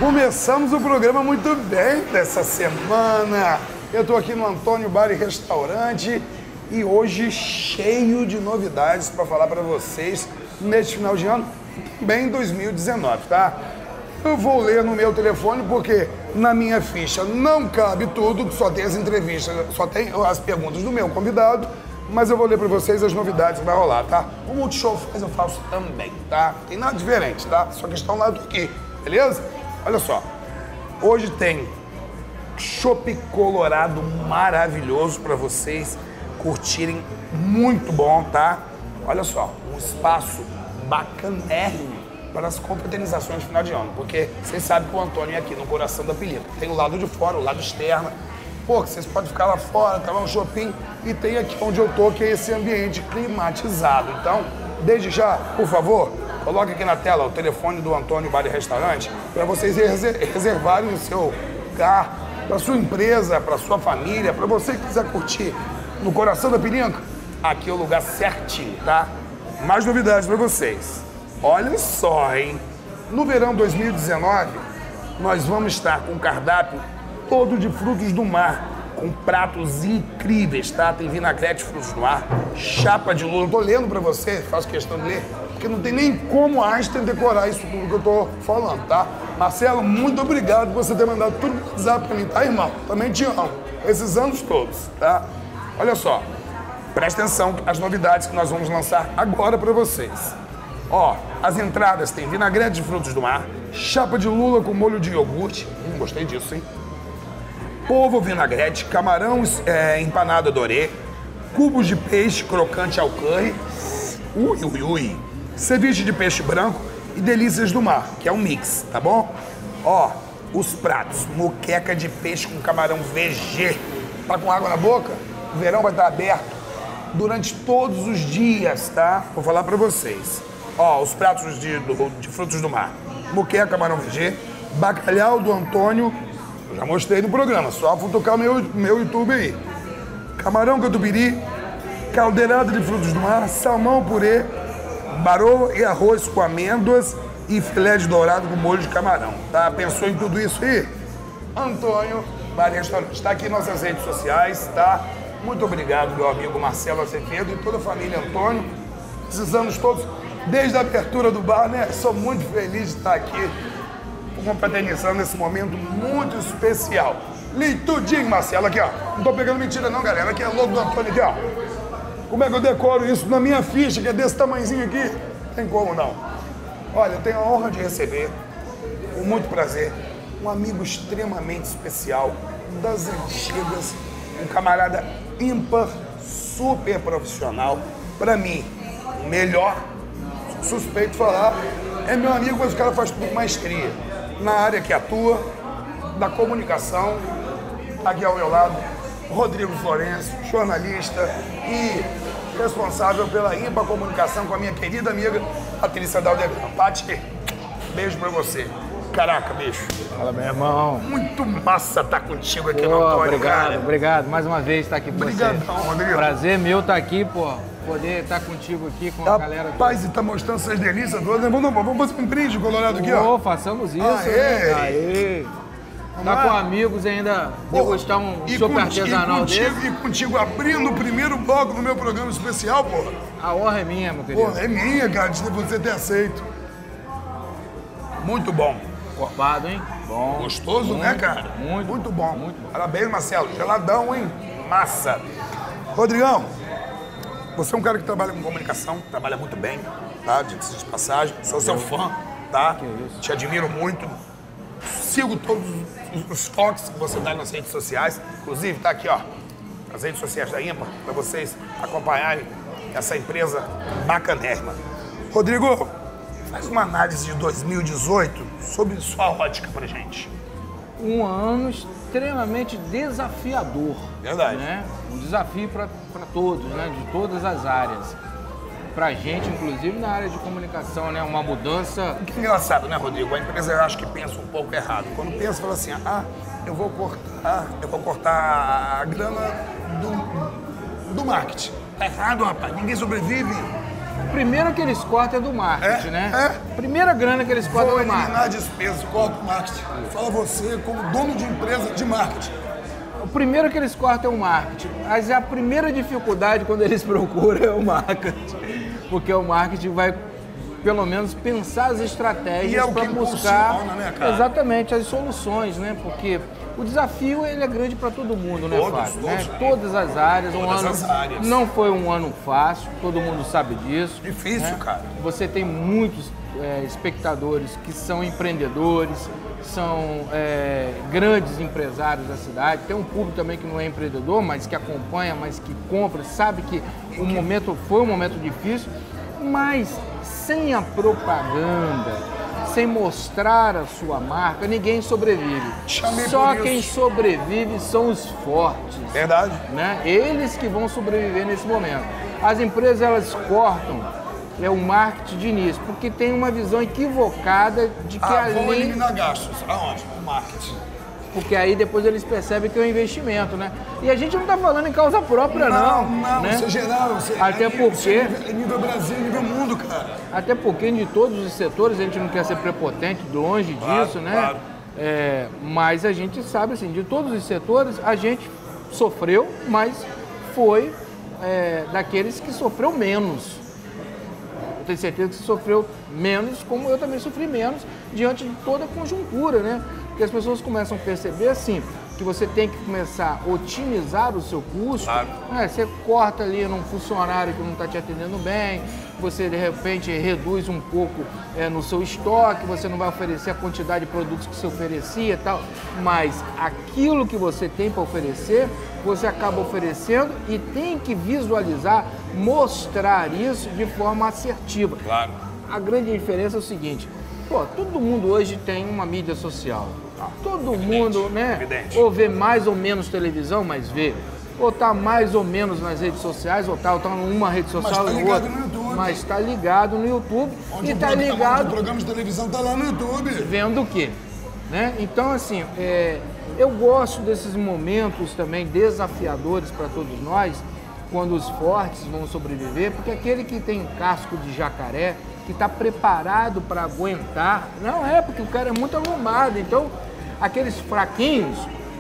Começamos o programa muito bem dessa semana. Eu tô aqui no Antônio Bar e Restaurante e hoje cheio de novidades para falar para vocês neste final de ano, bem 2019, tá? Eu vou ler no meu telefone porque na minha ficha não cabe tudo, só tem as entrevistas, só tem as perguntas do meu convidado, mas eu vou ler para vocês as novidades que vai rolar, tá? O Multishow faz, eu faço também, tá? Tem nada diferente, tá? Só questão lá do aqui, beleza? Olha só, hoje tem chopp colorado maravilhoso para vocês curtirem, muito bom, tá? Olha só, um espaço bacanérrimo para as confraternizações de final de ano, porque vocês sabem que o Antônio é aqui no coração da Pilinca. Tem o lado de fora, o lado externo. Pô, vocês podem ficar lá fora, tomar um shopping, e tem aqui onde eu tô, que é esse ambiente climatizado. Então, desde já, por favor, coloque aqui na tela o telefone do Antônio Bar e Restaurante para vocês reservarem o seu lugar, para sua empresa, para sua família, para você que quiser curtir no coração da Pilinca. Aqui é o lugar certinho, tá? Mais novidades para vocês. Olha só, hein? No verão 2019, nós vamos estar com um cardápio todo de frutos do mar, com pratos incríveis, tá? Tem vinagrete de frutos do mar, chapa de lula. Eu tô lendo pra você, faço questão de ler, porque não tem nem como Einstein decorar isso tudo que eu tô falando, tá? Marcelo, muito obrigado por você ter mandado tudo no WhatsApp pra mim, tá, irmão? Também te amo. Esses anos todos, tá? Olha só, presta atenção às novidades que nós vamos lançar agora pra vocês. Ó, as entradas tem vinagrete de frutos do mar, chapa de lula com molho de iogurte, gostei disso, hein? Polvo vinagrete, camarão empanado dorê, cubos de peixe crocante ao curry, ceviche de peixe branco e delícias do mar, que é um mix, tá bom? Ó, os pratos, moqueca de peixe com camarão VG. Tá com água na boca? O verão vai estar aberto durante todos os dias, tá? Vou falar pra vocês. Ó, os pratos de frutos do mar, moqueca, camarão VG, bacalhau do Antônio. Eu já mostrei no programa, só futucar meu YouTube aí. Camarão catupiry, caldeirada de frutos do mar, salmão purê, baroa e arroz com amêndoas e filé de dourado com molho de camarão. Tá? Pensou em tudo isso aí? Antônio Bar e Restaurante. Está aqui em nossas redes sociais, tá? Muito obrigado, meu amigo Marcelo Azevedo e toda a família Antônio. Esses anos todos, desde a abertura do bar, né? Sou muito feliz de estar aqui confraternizando nesse momento muito especial. Li tudinho, Marcelo, aqui, ó. Não tô pegando mentira não, galera. Aqui é logo do Antônio, aqui, ó. Como é que eu decoro isso na minha ficha, que é desse tamanhozinho aqui? Tem como não. Olha, eu tenho a honra de receber, com muito prazer, um amigo extremamente especial, das antigas, um camarada ímpar, super profissional. Pra mim, o melhor, suspeito de falar, é meu amigo, mas o cara faz tudo com maestria. Na área que atua, da comunicação, aqui ao meu lado, Rodrigo Florencio, jornalista e responsável pela ímpar comunicação com a minha querida amiga Patrícia Daldegrão. Pati, beijo pra você. Caraca, bicho. Fala, meu irmão. Muito massa estar contigo aqui no Antônio, obrigado, cara. Obrigado. Mais uma vez estar aqui com você. Obrigadão, Rodrigo. Prazer meu estar aqui, pô. Poder estar contigo aqui com a galera. Rapaz, e tá mostrando essas delícias todas. Vamos fazer um brinde colorado aqui, ó. Façamos isso. Aê. Né? Aê. Tá com amigos ainda, degustar um chopp artesanal dele. E contigo abrindo o primeiro bloco do meu programa especial, porra. A honra é minha, meu querido. Porra, é minha, cara, de você ter aceito. Muito bom. Encorpado, hein? Bom. Gostoso, muito, né, cara? Muito bom. Muito bom. Parabéns, Marcelo. Geladão, hein? Massa. Rodrigão, você é um cara que trabalha com comunicação, trabalha muito bem, tá? De passagem. Sou seu fã, tá? Que isso. Te admiro muito. Sigo todos os toques que você dá nas redes sociais. Inclusive, tá aqui, ó, as redes sociais da IMPA, para vocês acompanharem essa empresa bacanérrima. Rodrigo, faz uma análise de 2018 sobre sua ótica pra gente. Um ano extremamente desafiador. Verdade. Né? Um desafio para todos, né? De todas as áreas. Pra gente, inclusive, na área de comunicação, né? Uma mudança... O que é engraçado, né, Rodrigo? A empresa, eu acho que pensa um pouco errado. Quando pensa, fala assim, eu vou cortar a grana do marketing. Tá errado, rapaz. Ninguém sobrevive O primeiro que eles cortam é do marketing, né? Primeira grana que eles cortam é do marketing. Eliminar despesas, corta o marketing. Fala você como dono de empresa de marketing. O primeiro que eles cortam é o marketing. Mas a primeira dificuldade quando eles procuram é o marketing. Porque o marketing vai, pelo menos, pensar as estratégias para buscar exatamente as soluções, né? Porque o desafio ele é grande para todo mundo, né, Fábio? Todas as áreas. Não foi um ano fácil, todo mundo sabe disso. Difícil, cara. Você tem muitos espectadores que são empreendedores, são grandes empresários da cidade. Tem um público também que não é empreendedor, mas que acompanha, mas que compra, sabe que o momento foi um momento difícil, mas sem a propaganda, sem mostrar a sua marca, ninguém sobrevive. Só quem sobrevive são os fortes. Verdade. Né? Eles que vão sobreviver nesse momento. As empresas, elas cortam o marketing de início, porque tem uma visão equivocada de que vão eliminar gastos. Aonde? O marketing. Porque aí depois eles percebem que é um investimento, né? E a gente não está falando em causa própria, não. Não, né? Isso é geral. Até porque... É nível Brasil, nível mundo, cara. Até porque de todos os setores, a gente não quer ser prepotente, longe disso, né? Claro. Mas a gente sabe, assim, de todos os setores, a gente sofreu, mas foi daqueles que sofreu menos. Eu tenho certeza que você sofreu menos, como eu também sofri menos, diante de toda a conjuntura, né? Porque as pessoas começam a perceber, assim, que você tem que começar a otimizar o seu custo. Claro. Você corta ali num funcionário que não está te atendendo bem, você, de repente, reduz um pouco no seu estoque, você não vai oferecer a quantidade de produtos que você oferecia e tal, mas aquilo que você tem para oferecer, você acaba oferecendo e tem que visualizar, mostrar isso de forma assertiva. Claro. A grande diferença é o seguinte, todo mundo hoje tem uma mídia social. Todo mundo, né? Evidente. Ou vê mais ou menos televisão, mas vê. Ou tá mais ou menos nas redes sociais, ou tá numa rede social ou outra. Mas está ligado no YouTube. Onde e tá ligado. O programa de televisão tá lá no YouTube. Vendo o quê? Né? Então, assim, eu gosto desses momentos também desafiadores para todos nós, quando os fortes vão sobreviver, porque aquele que tem casco de jacaré, que está preparado para aguentar, não é, porque o cara é muito arrumado. Então, aqueles fraquinhos,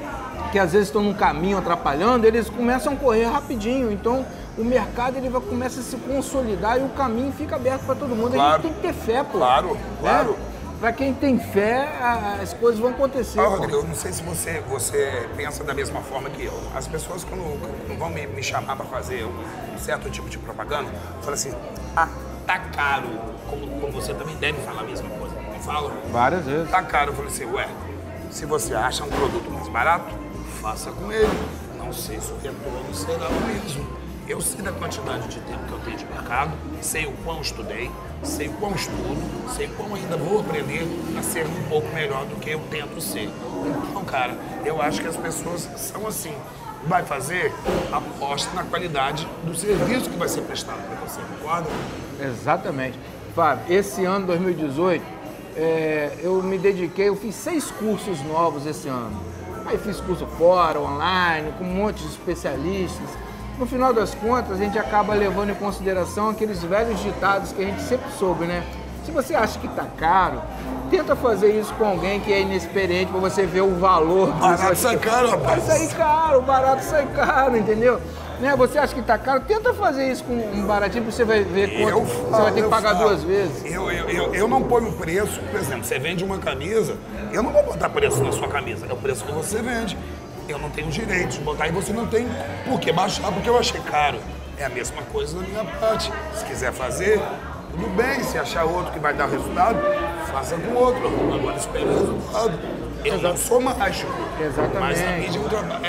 que às vezes estão no caminho atrapalhando, eles começam a correr rapidinho. Então, o mercado começa a se consolidar e o caminho fica aberto para todo mundo. Claro. A gente tem que ter fé, pô. Claro, claro. Para quem tem fé, as coisas vão acontecer. Rodrigo, eu não sei se você pensa da mesma forma que eu. As pessoas, quando vão me chamar para fazer um certo tipo de propaganda, falam assim, tá caro. Como você também deve falar a mesma coisa. Não fala? Várias vezes. Tá caro. Eu falei assim, se você acha um produto mais barato, faça com ele. Não sei se o retorno será o mesmo. Eu sei da quantidade de tempo que eu tenho de mercado, sei o quão estudei, sei o quão estudo, sei o quão ainda vou aprender a ser um pouco melhor do que eu tento ser. Então, cara, eu acho que as pessoas são assim. Vai fazer, aposta na qualidade do serviço que vai ser prestado para você, concorda? Exatamente. Fábio, esse ano, 2018, eu me dediquei, eu fiz 6 cursos novos esse ano. Aí fiz curso fora, online, com um monte de especialistas. No final das contas, a gente acaba levando em consideração aqueles velhos ditados que a gente sempre soube, né? Se você acha que tá caro, tenta fazer isso com alguém que é inexperiente para você ver o valor. Barato sai caro, rapaz. Vai sair caro, barato sai caro, entendeu? Né? Você acha que tá caro, tenta fazer isso com um baratinho para você vai ver quanto você vai ter que pagar 2 vezes. Eu não ponho preço, por exemplo, você vende uma camisa, eu não vou botar preço na sua camisa, é o preço que você vende. Eu não tenho direito de botar e você não tem por que baixar porque eu achei caro. É a mesma coisa da minha parte. Se quiser fazer, tudo bem. Se achar outro que vai dar resultado, faça com outro. Agora espere o resultado. Eu não sou mágico. Exatamente. Mas a mídia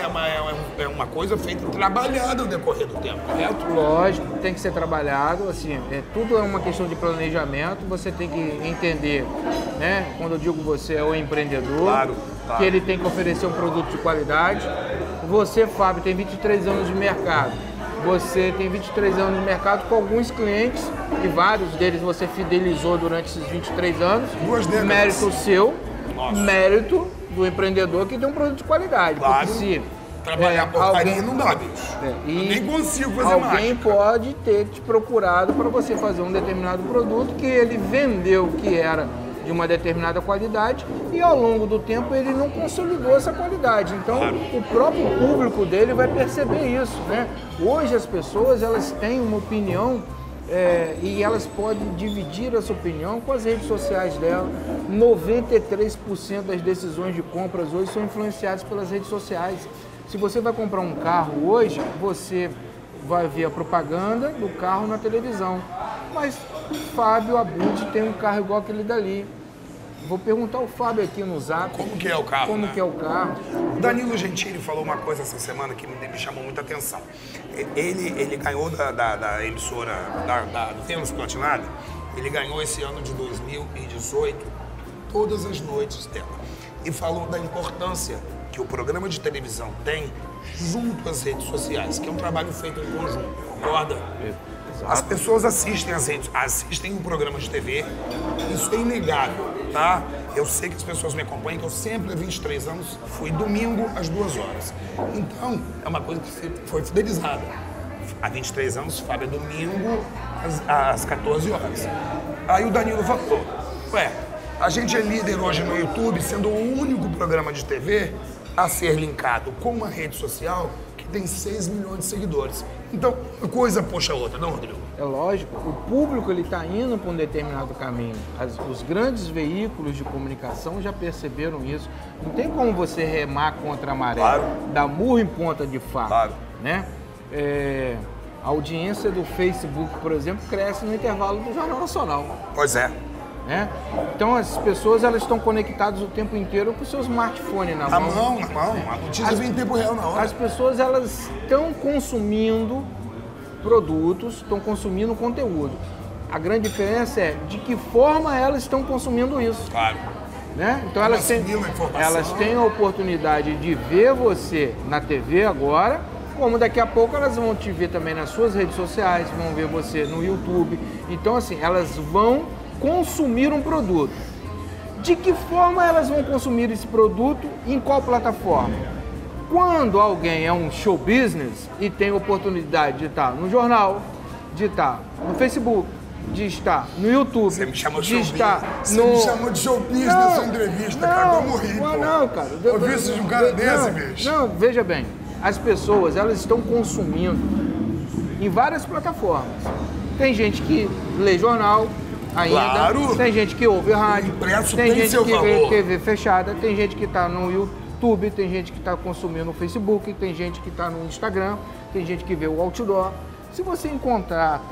é uma coisa feita trabalhada no decorrer do tempo, correto? Lógico, tem que ser trabalhado, assim, tudo é uma questão de planejamento, você tem que entender, né, quando eu digo você é o empreendedor, claro. Que ele tem que oferecer um produto de qualidade. Você, Fábio, tem 23 anos de mercado, você tem 23 anos de mercado com alguns clientes, e vários deles você fidelizou durante esses 23 anos, 2 décadas. Mérito seu, Nossa. Mérito do empreendedor que tem um produto de qualidade, claro. porque se Trabalhar porcaria não dá, bicho. Eu nem consigo fazer alguém mágica. pode ter te procurado para você fazer um determinado produto que ele vendeu que era de uma determinada qualidade e ao longo do tempo ele não consolidou essa qualidade. Então o próprio público dele vai perceber isso, né? Hoje as pessoas elas têm uma opinião e elas podem dividir essa opinião com as redes sociais dela. 93% das decisões de compras hoje são influenciadas pelas redes sociais. Se você vai comprar um carro hoje, você vai ver a propaganda do carro na televisão. Mas o Fábio Abud tem um carro igual aquele dali. Vou perguntar ao Fábio aqui no Zap. Como que é o carro, Como né? que é o carro. Danilo Gentili falou uma coisa essa semana que me chamou muita atenção. Ele ganhou da emissora do Vênus Platinado, ele ganhou esse ano de 2018 todas as noites dela. E falou da importância que o programa de televisão tem junto às redes sociais, que é um trabalho feito em conjunto, concorda? As pessoas assistem assistem um programa de TV, isso é inegável, tá? Eu sei que as pessoas me acompanham, que eu sempre, há 23 anos, fui domingo às 2 horas. Então, é uma coisa que foi fidelizada. Há 23 anos, Fábio, é domingo às 14 horas. Aí o Danilo falou, a gente é líder hoje no YouTube, sendo o único programa de TV a ser linkado com uma rede social que tem 6 milhões de seguidores. Então, uma coisa puxa a outra, não, Rodrigo? É lógico, o público ele está indo para um determinado caminho. Os grandes veículos de comunicação já perceberam isso. Não tem como você remar contra a maré, dar murro em ponta de faca. Claro. Né? A audiência do Facebook, por exemplo, cresce no intervalo do Jornal Nacional. Pois é. Né? Então as pessoas elas estão conectadas o tempo inteiro com o seu smartphone na mão. Na mão. A notícia vem em tempo real na hora. As pessoas elas estão consumindo produtos, estão consumindo conteúdo. A grande diferença é de que forma elas estão consumindo isso. Claro. Né? Então elas têm a oportunidade de ver você na TV agora, como daqui a pouco elas vão te ver também nas suas redes sociais, vão ver você no YouTube. Então assim, elas vão consumir um produto. De que forma elas vão consumir esse produto e em qual plataforma? Quando alguém é um show business e tem oportunidade de estar no jornal, de estar no Facebook, de estar no YouTube, Você me chamou de de show estar business. no... Você me chamou de show business nessa entrevista, cara. Eu morri, pô. Não, cara. Ouvi isso de um cara desse, bicho. Não, veja bem. As pessoas, elas estão consumindo em várias plataformas. Tem gente que lê jornal ainda, Claro. Tem gente que ouve rádio, impresso tem tem gente seu que vê valor. TV fechada, tem gente que está no YouTube, tem gente que está consumindo no Facebook, tem gente que está no Instagram, tem gente que vê o outdoor. Se você encontra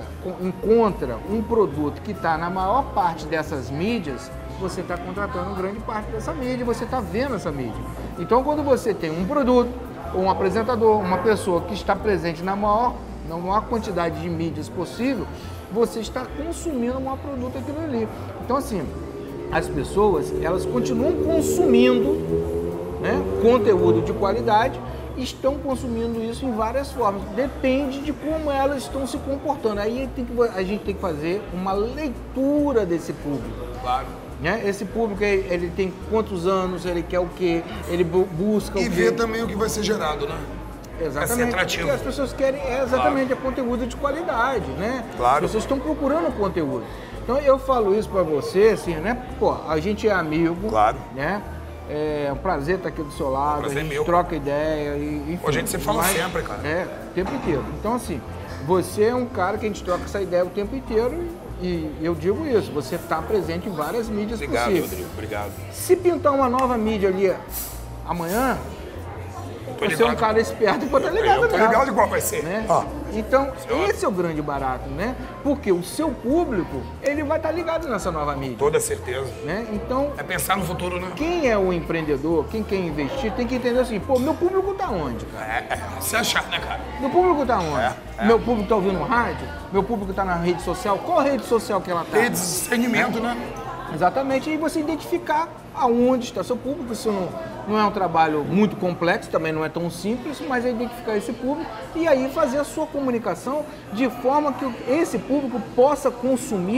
um produto que está na maior parte dessas mídias, você está contratando grande parte dessa mídia, você está vendo essa mídia. Então, quando você tem um produto, ou um apresentador, uma pessoa que está presente na maior quantidade de mídias possível, você está consumindo um produto aquilo ali. Então, assim, as pessoas, elas continuam consumindo, né, conteúdo de qualidade, estão consumindo isso em várias formas. Depende de como elas estão se comportando. Aí a gente tem que fazer uma leitura desse público. Claro. Né? Esse público, ele tem quantos anos, ele quer o quê, ele busca o quê. E ver também o que vai ser gerado, né? Exatamente, Vai ser atrativo. porque as pessoas querem exatamente conteúdo de qualidade, né? Claro. As pessoas estão procurando conteúdo. Então eu falo isso pra você, assim, né? Pô, a gente é amigo, Claro. né? É um prazer estar aqui do seu lado, Prazer a gente meu. troca ideia e enfim. Pô, a gente se fala sempre, cara. O tempo inteiro. Então assim, você é um cara que a gente troca essa ideia o tempo inteiro e eu digo isso, você está presente em várias mídias Obrigado, possíveis. Rodrigo. Obrigado. Se pintar uma nova mídia ali amanhã, você é um cara esperto e pode estar ligado Eu tô nela, ligado de qual vai ser. né? Ó. Então, esse é o grande barato, né? Porque o seu público, ele vai estar ligado nessa nova mídia, Toda certeza. né? Então, É pensar no futuro, né? quem é o empreendedor, quem quer investir, tem que entender assim, pô, meu público tá onde, cara? Se achar, né, cara? Meu público tá onde? É. Meu público tá ouvindo rádio? Meu público tá na rede social? Qual rede social que ela tá? Ter discernimento, né? Exatamente, e você identificar aonde está seu público. Isso não é um trabalho muito complexo, também não é tão simples, mas é identificar esse público e aí fazer a sua comunicação de forma que esse público possa consumir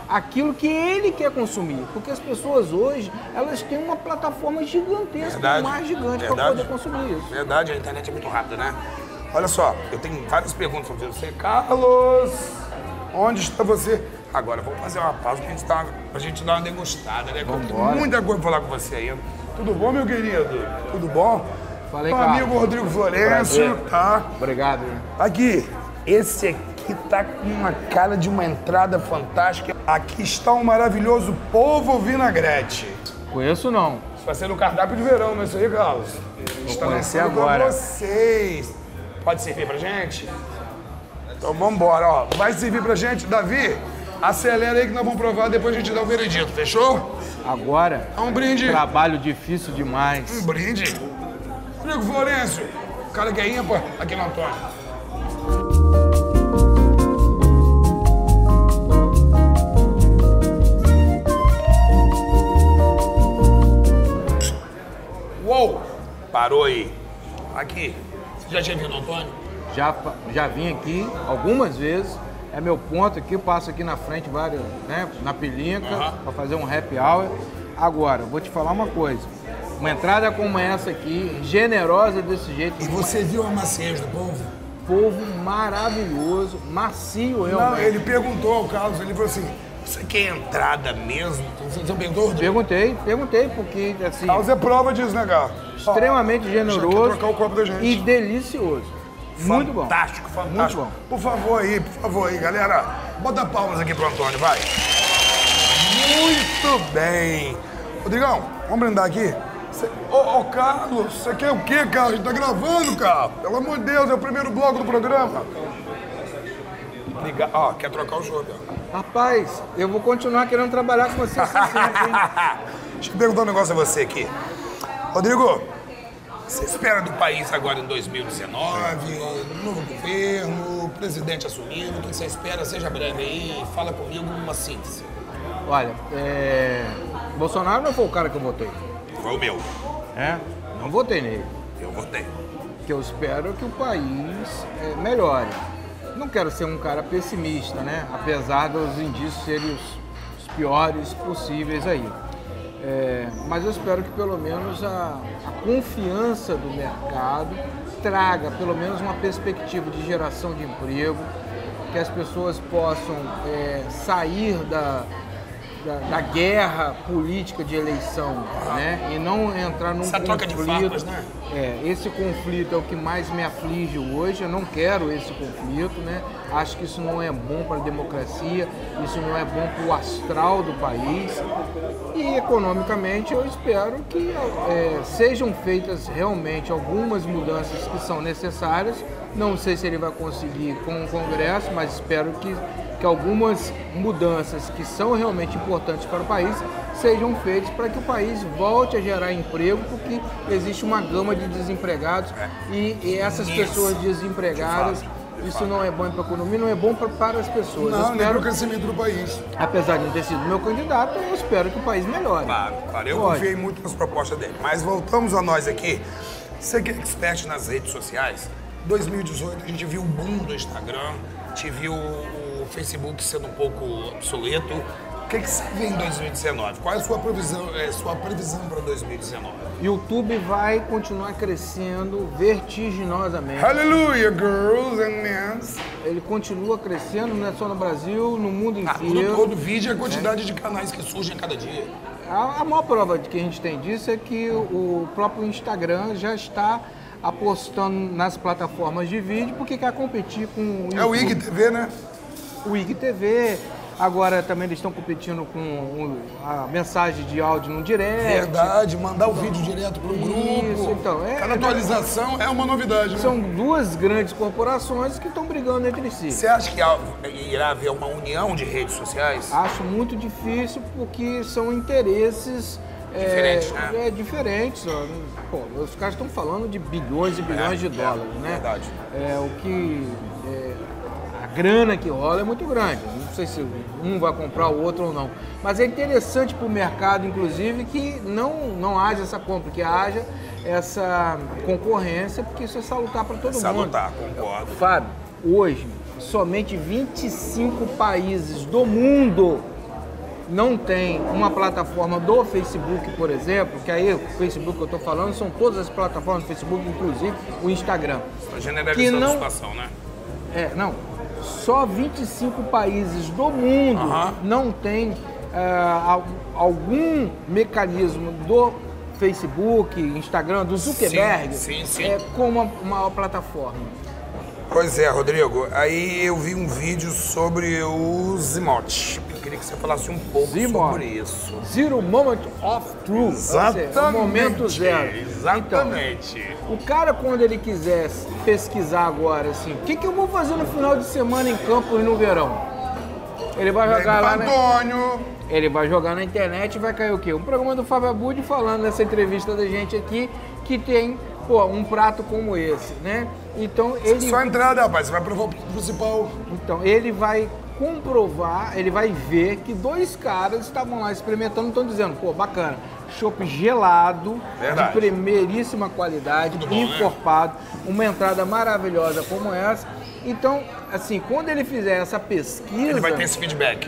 aquilo que ele quer consumir. Porque as pessoas hoje, elas têm uma plataforma gigantesca, mais gigante para poder consumir isso. Verdade, a internet é muito rápida, né? Olha só, eu tenho várias perguntas para você. Carlos, onde está você? Agora, vamos fazer uma pausa pra gente dar uma degustada, né? Vamos Tem muita coisa pra falar com você ainda. Tudo bom, meu querido? Tudo bom? Falei, meu amigo Rodrigo Florencio, tá? Obrigado. Aqui, esse aqui tá com uma cara de uma entrada fantástica. Aqui está um maravilhoso polvo vinagrete. Conheço não. Isso vai ser no cardápio de verão, não é isso aí, Carlos? Vou conhecer agora. Pra vocês. Pode servir pra gente? Então vamos embora, ó. Vai servir pra gente, Davi? Acelera aí que nós vamos provar, depois a gente dá o veredito, fechou? Agora, um brinde. Trabalho difícil demais. Um brinde. Rodrigo Florencio, cara que é ímpar aqui no Antônio. Uou! Parou aí. Aqui. Você já tinha vindo, Antônio? Já vim aqui algumas vezes. É meu ponto aqui, eu passo aqui na frente várias, né, na Pilinca, para fazer um happy hour. Agora, vou te falar uma coisa. Uma entrada como essa aqui, generosa desse jeito. E você viu a maciez do povo? Polvo maravilhoso, macio realmente. Não, ele perguntou ao Carlos, ele falou assim, você quer entrada mesmo? Você perguntou? Perguntei, porque assim... Carlos é prova disso, né, Carlos? Extremamente generoso trocar o copo da gente. E delicioso. Muito bom. Fantástico, fantástico. Muito bom. Por favor aí, galera. Bota palmas aqui pro Antônio, vai. Muito bem. Rodrigão, vamos brindar aqui? Ô, Carlos, você quer o quê, Carlos? A gente tá gravando, Carlos. Pelo amor de Deus, é o primeiro bloco do programa. Liga, ó, quer trocar o jogo, ó. Rapaz, eu vou continuar querendo trabalhar com você sempre, hein? Deixa eu perguntar um negócio a você aqui. Rodrigo, você espera do país agora em 2019, novo governo, presidente assumindo, o que você espera? Seja breve aí, fala comigo uma síntese. Olha, Bolsonaro não foi o cara que eu votei. Foi o meu. Não votei nele. Eu votei. Que eu espero que o país melhore. Não quero ser um cara pessimista, né? Apesar dos indícios serem os piores possíveis aí. Mas eu espero que pelo menos a confiança do mercado traga pelo menos uma perspectiva de geração de emprego, que as pessoas possam sair da guerra política de eleição, né? E não entrar num essa troca de farpas, né? Esse conflito é o que mais me aflige hoje. Eu não quero esse conflito, né? Acho que isso não é bom para a democracia, isso não é bom para o astral do país. E economicamente eu espero que sejam feitas realmente algumas mudanças que são necessárias. Não sei se ele vai conseguir com o Congresso, mas espero que algumas mudanças que são realmente importantes para o país sejam feitas para que o país volte a gerar emprego, porque existe uma gama de desempregados e essas pessoas desempregadas, isso não é bom para a economia, não é bom para as pessoas. Não, nem para o crescimento do país. Apesar de não ter sido meu candidato, eu espero que o país melhore. Claro. Eu confiei muito nas propostas dele. Mas voltamos a nós aqui. Você que é expert nas redes sociais, 2018 a gente viu o boom do Instagram, a gente viu o Facebook sendo um pouco obsoleto. O que você vê em 2019? Qual é a sua previsão para 2019? YouTube vai continuar crescendo vertiginosamente. Aleluia, girls and men. Ele continua crescendo, não é só no Brasil, no mundo inteiro. Todo vídeo é a quantidade de canais que surgem a cada dia. A maior prova que a gente tem disso é que o próprio Instagram já está apostando nas plataformas de vídeo porque quer competir com o YouTube. É o IGTV, né? O IGTV, agora também eles estão competindo com a mensagem de áudio no direct. Verdade, mandar o vídeo direto para o grupo. Isso, então. Cada atualização é uma novidade, né? São duas grandes corporações que estão brigando entre si. Você acha que irá haver uma união de redes sociais? Acho muito difícil porque são interesses... Diferentes, né? Diferentes. Ó. Pô, os caras estão falando de bilhões e bilhões de dólares, né? Verdade. A grana que rola é muito grande. Não sei se um vai comprar o outro ou não. Mas é interessante para o mercado, inclusive, que não haja essa compra, que haja essa concorrência, porque isso é salutar para todo mundo. Salutar, concordo. Fábio, hoje, somente 25 países do mundo não tem uma plataforma do Facebook, por exemplo, que aí o Facebook que eu estou falando são todas as plataformas do Facebook, inclusive o Instagram. Está generalizando a situação, né? Não. Só 25 países do mundo não tem algum mecanismo do Facebook, Instagram, do Zuckerberg, como uma plataforma. Pois é, Rodrigo. Aí eu vi um vídeo sobre os emotes. Eu queria que você falasse um pouco sobre isso. Zero Moment of Truth. Exatamente. O momento zero. Exatamente. Então, o cara, quando ele quiser pesquisar agora, assim, o que eu vou fazer no final de semana em Campos no verão? Ele vai jogar lá Ele vai jogar na internet e vai cair o quê? Um programa do Fábio Abud falando nessa entrevista da gente aqui que tem, um prato como esse, né? Então ele... Só entrada, rapaz, você vai provar o principal. Então, ele vai comprovar, ele vai ver que dois caras estavam lá experimentando e estão dizendo, bacana, chopp gelado, de primeiríssima qualidade, encorpado, uma entrada maravilhosa como essa. Então, assim, quando ele fizer essa pesquisa... Ele vai ter esse feedback.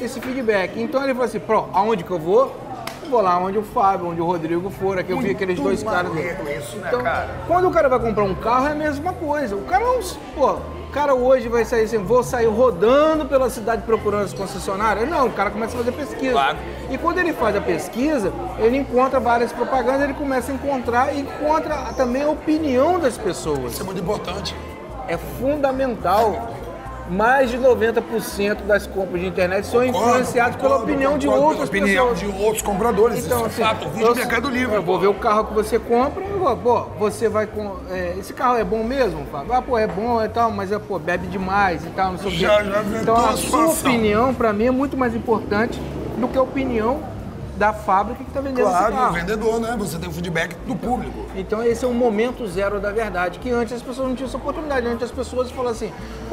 Então ele vai assim, aonde que eu vou? Eu vou lá onde o Fábio, onde o Rodrigo for, aqui eu vi aqueles dois caras. Isso, né, então, cara? Quando o cara vai comprar um carro, é a mesma coisa. O cara não... o cara hoje vai sair assim, vou sair rodando pela cidade procurando as concessionárias. Não, o cara começa a fazer pesquisa. Claro. E quando ele faz a pesquisa, ele encontra várias propagandas, ele começa a encontrar também a opinião das pessoas. Isso é muito importante. É fundamental. Mais de 90% das compras de internet são influenciadas pela opinião de outras pessoas. Pela opinião de outros compradores. Então, isso é fato. O vídeo do Mercado Livre. Eu vou ver o carro que você compra e você vai com... esse carro é bom mesmo, Fábio? É bom e tal, mas bebe demais e tal, não sei o quê. Então a sua opinião, para mim, é muito mais importante do que a opinião da fábrica que está vendendo esse carro. Claro, o vendedor, né? Você tem o feedback do público. Então esse é o momento zero da verdade, que antes as pessoas não tinham essa oportunidade. Antes as pessoas falavam assim,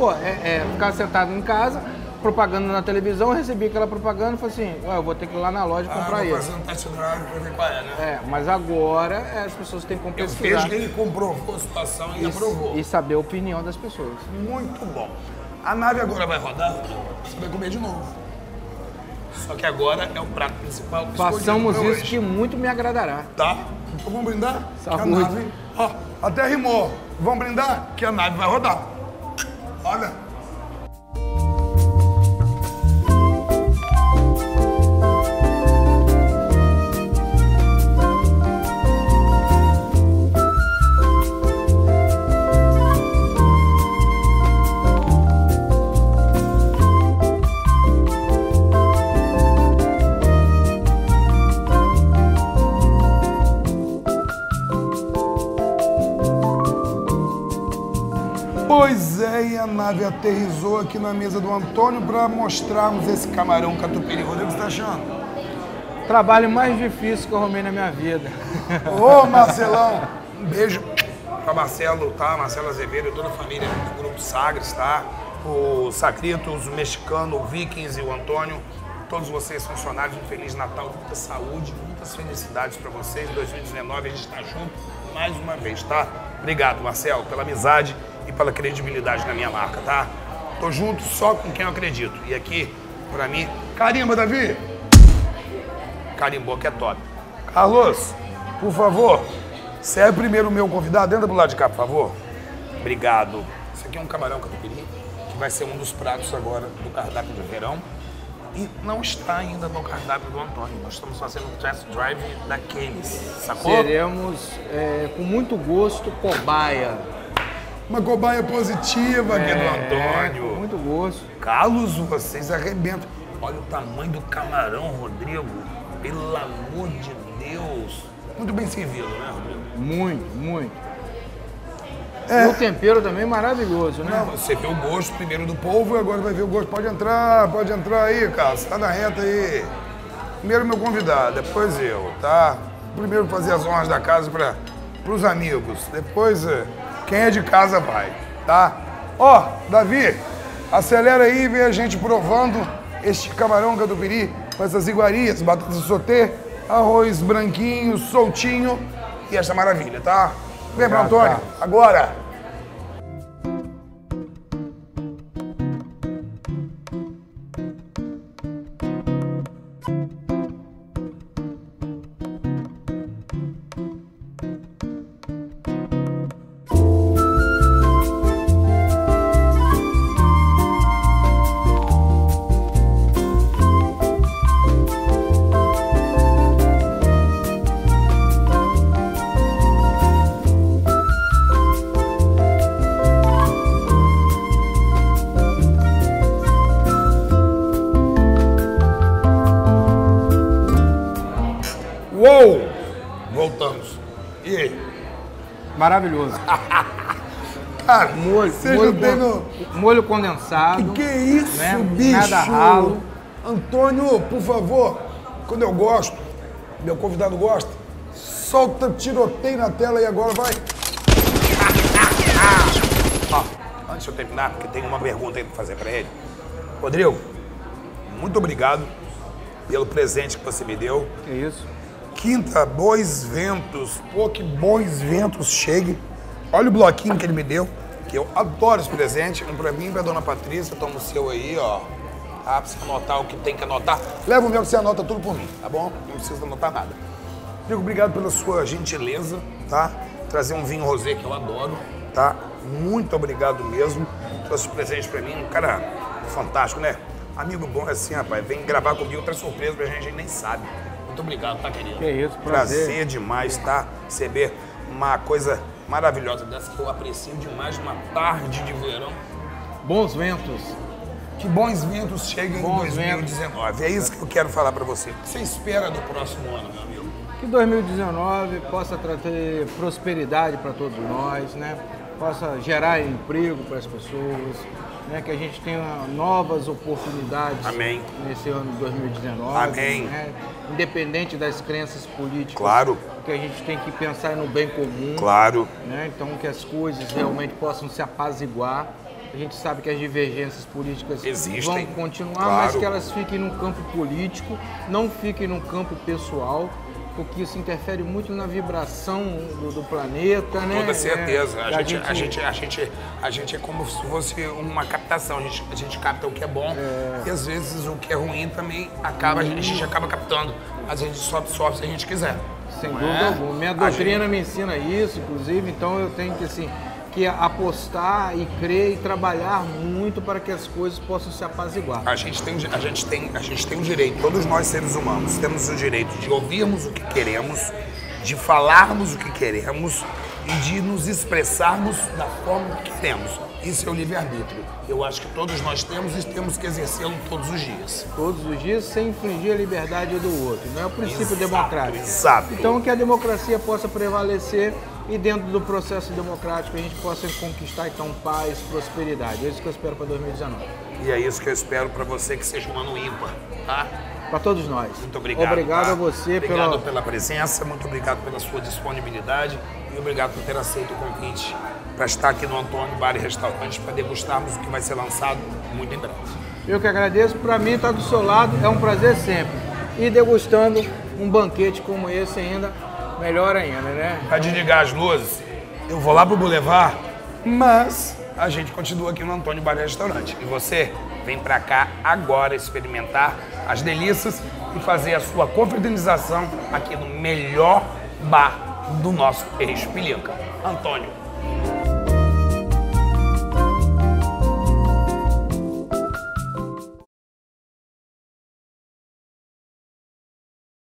ficar sentado em casa, propaganda na televisão, eu recebi aquela propaganda e falei assim, eu vou ter que ir lá na loja comprar isso. Fazer um test drive pra ver qual é, né? Mas agora as pessoas têm que pesquisar. Eu vejo que ele comprovou a situação e aprovou. E saber a opinião das pessoas. Muito bom. A nave agora vai rodar, você vai comer de novo. Só que agora é o prato principal. Façamos isso que muito me agradará. Tá? Então vamos brindar? Saúde. Que a nave... até rimou. Vamos brindar? Que a nave vai rodar. Olha. Pois é, e a nave aterrissou aqui na mesa do Antônio para mostrarmos esse camarão catupiry. Rodrigo, o que você tá achando? Trabalho mais difícil que eu arrumei na minha vida. Ô, Marcelão, um beijo para Marcelo, tá? Marcelo Azevedo e toda a família do Grupo Sagres, tá? O Sacritos, o Mexicano, o Vikings e o Antônio. Todos vocês funcionários, um Feliz Natal, muita saúde, muitas felicidades para vocês. Em 2019 a gente está junto mais uma vez, tá? Obrigado, Marcelo, pela amizade e pela credibilidade na minha marca, tá? Tô junto só com quem eu acredito. E aqui, pra mim, carimba, Davi! Carimbou que é top. Carlos, por favor, serve primeiro o meu convidado. Entra pro lado de cá, por favor. Obrigado. Esse aqui é um camarão catupiry, que vai ser um dos pratos agora do cardápio de verão. E não está ainda no cardápio do Antônio. Nós estamos fazendo um test drive daqueles, sacou? Seremos, com muito gosto, cobaia. Uma cobaia positiva aqui do Antônio. Com muito gosto. Carlos, vocês arrebentam. Olha o tamanho do camarão, Rodrigo. Pelo amor de Deus. Muito bem servido, né, Rodrigo? Muito, muito. E o tempero também maravilhoso, né? Não, você vê o gosto primeiro do polvo e agora vai ver o gosto. Pode entrar aí, Carlos. Você tá na reta aí. Primeiro meu convidado, depois eu, tá? Primeiro fazer as honras da casa pros amigos. Depois quem é de casa vai, tá? Ó, Davi, acelera aí e vê a gente provando este camarão catupiry com essas iguarias, batatas de sauté, arroz branquinho, soltinho e essa maravilha, tá? Vem pra Antônio, agora! Uou! Voltamos. E aí? Maravilhoso. Cara, molho condensado. Que é isso, né? bicho? Nada ralo. Antônio, por favor, quando eu gosto, meu convidado gosta, solta tiroteio na tela e agora vai. Antes de eu terminar, porque tem uma pergunta aí pra fazer pra ele. Rodrigo, muito obrigado pelo presente que você me deu. Que isso. Quinta, bons ventos. Pô, que bons ventos chegue. Olha o bloquinho que ele me deu, que eu adoro esse presente. Um pra mim e pra dona Patrícia. Toma o seu aí, ó. Tá? Pra você anotar o que tem que anotar. Leva o meu que você anota tudo por mim, tá bom? Não precisa anotar nada. Rodrigo, obrigado pela sua gentileza, tá? Trazer um vinho rosé que eu adoro, tá? Muito obrigado mesmo. Trouxe presente pra mim. Um cara fantástico, né? Amigo bom é assim, rapaz. Vem gravar comigo, outra surpresa pra gente nem sabe. Muito obrigado, tá, querido? Que isso, prazer demais, tá? Receber uma coisa maravilhosa dessa que eu aprecio demais, uma tarde de verão. Bons ventos. Que bons ventos cheguem em 2019. É isso que eu quero falar pra você. O que você espera do próximo ano, meu amigo? Que 2019 possa trazer prosperidade para todos nós, né? Possa gerar emprego para as pessoas, né? Que a gente tenha novas oportunidades. Amém. Nesse ano de 2019. Amém. Né? Independente das crenças políticas. Claro. Que a gente tem que pensar no bem comum. Claro. Né? Então que as coisas realmente possam se apaziguar. A gente sabe que as divergências políticas existem, vão continuar, claro, mas que elas fiquem no campo político, não fiquem no campo pessoal, porque isso interfere muito na vibração do planeta, né? Com toda certeza. A gente é como se fosse uma captação. A gente capta o que é bom e às vezes o que é ruim também a gente acaba captando. Mas a gente só absorve se a gente quiser. Sem dúvida alguma. Minha doutrina me ensina isso, inclusive, então eu tenho que, assim, que apostar e crer e trabalhar muito para que as coisas possam se apaziguar. A gente tem o direito, todos nós seres humanos temos o direito de ouvirmos o que queremos, de falarmos o que queremos e de nos expressarmos da forma que queremos. Isso é o livre-arbítrio. Eu acho que todos nós temos e temos que exercê-lo todos os dias. Todos os dias, sem infringir a liberdade do outro. Não é o princípio democrático. Exato. Então, que a democracia possa prevalecer e dentro do processo democrático a gente possa conquistar, então, paz, prosperidade. É isso que eu espero para 2019. E é isso que eu espero para você, que seja um ano ímpar, tá? Para todos nós. Muito obrigado. Obrigado tá? a você pela presença, muito obrigado pela sua disponibilidade e obrigado por ter aceito o convite para estar aqui no Antônio Bar e Restaurante para degustarmos o que vai ser lançado muito em breve. Eu que agradeço. Para mim, estar do seu lado é um prazer sempre. E degustando um banquete como esse ainda, melhor ainda, né? Para desligar as luzes, eu vou lá pro Boulevard, mas a gente continua aqui no Antônio Bar e Restaurante. E você vem para cá agora experimentar as delícias e fazer a sua confraternização aqui no melhor bar do nosso eixo Pilica. Antônio.